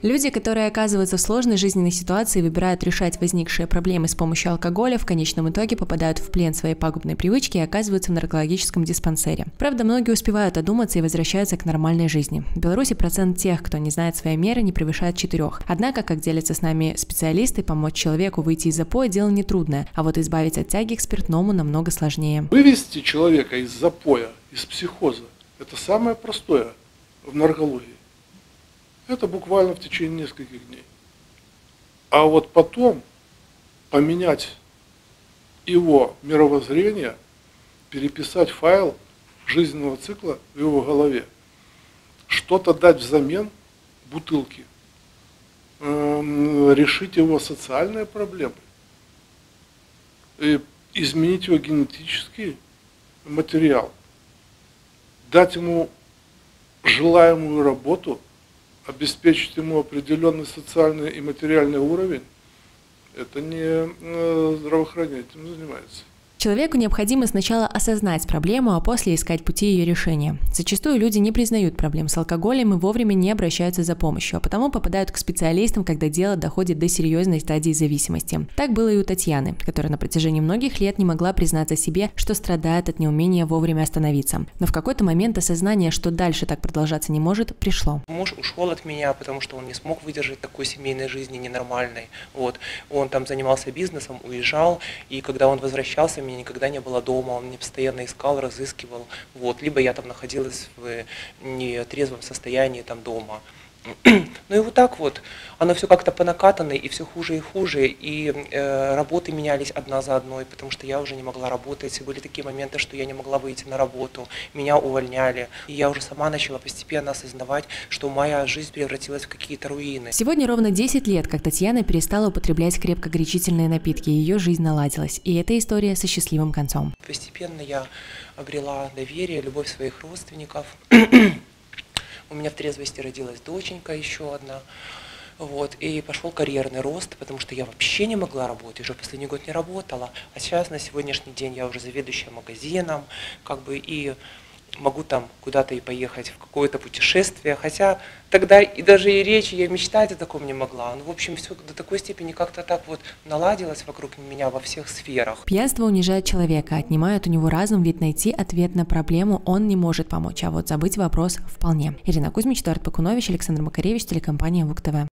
Люди, которые оказываются в сложной жизненной ситуации и выбирают решать возникшие проблемы с помощью алкоголя, в конечном итоге попадают в плен своей пагубной привычки и оказываются в наркологическом диспансере. Правда, многие успевают одуматься и возвращаются к нормальной жизни. В Беларуси процент тех, кто не знает свои меры, не превышает 4. Однако, как делятся с нами специалисты, помочь человеку выйти из запоя – дело нетрудное, а вот избавить от тяги к спиртному намного сложнее. Вывести человека из запоя, из психоза – это самое простое в наркологии. Это буквально в течение нескольких дней. А вот потом поменять его мировоззрение, переписать файл жизненного цикла в его голове, что-то дать взамен бутылки, решить его социальные проблемы, изменить его генетический материал, дать ему желаемую работу, обеспечить ему определенный социальный и материальный уровень, это не здравоохранение этим занимается. Человеку необходимо сначала осознать проблему, а после искать пути ее решения. Зачастую люди не признают проблем с алкоголем и вовремя не обращаются за помощью, а потому попадают к специалистам, когда дело доходит до серьезной стадии зависимости. Так было и у Татьяны, которая на протяжении многих лет не могла признаться себе, что страдает от неумения вовремя остановиться. Но в какой-то момент осознание, что дальше так продолжаться не может, пришло. Муж ушел от меня, потому что он не смог выдержать такой семейной жизни ненормальной. Он там занимался бизнесом, уезжал, и когда он возвращался, меня никогда не было дома, он меня постоянно искал, разыскивал. Либо я там находилась в нетрезвом состоянии там дома. Ну и вот так вот, оно все как-то по накатанной, и все хуже и хуже, и работы менялись одна за одной, потому что я уже не могла работать, были такие моменты, что я не могла выйти на работу, меня увольняли, и я уже сама начала постепенно осознавать, что моя жизнь превратилась в какие-то руины. Сегодня ровно 10 лет, как Татьяна перестала употреблять крепкогорячительные напитки, ее жизнь наладилась, и эта история со счастливым концом. Постепенно я обрела доверие, любовь своих родственников. У меня в трезвости родилась доченька еще одна, и пошел карьерный рост, потому что я вообще не могла работать, уже последний год не работала, а сейчас на сегодняшний день я уже заведующая магазином, и могу там куда-то и поехать в какое-то путешествие, хотя тогда и даже и речи, я мечтать о таком не могла. В общем, все до такой степени как-то так наладилось вокруг меня во всех сферах. Пьянство унижает человека, отнимает у него разум, ведь найти ответ на проблему он не может помочь, а вот забыть вопрос вполне. Ирина Кузьмич, Эдуард Пакунович, Александр Макаревич, телекомпания ВУК ТВ.